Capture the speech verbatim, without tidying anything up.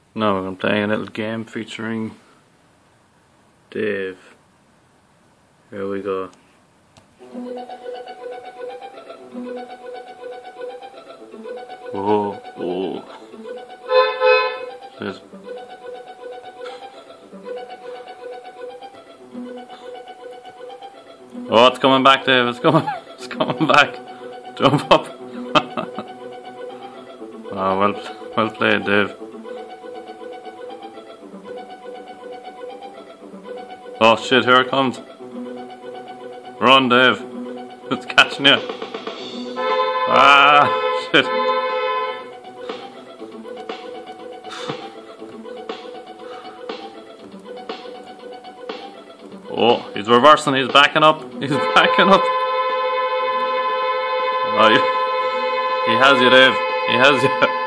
Now I'm playing a little game featuring Dave. Here we go. Whoa, whoa. There's Oh, it's coming back, Dave. It's coming. It's coming back. Jump up. Oh, well, well played, Dave. Oh shit! Here it comes. Run, Dave. It's catching you. Ah, shit. Oh, he's reversing, he's backing up, he's backing up. Oh, he has you, Dave, he has you.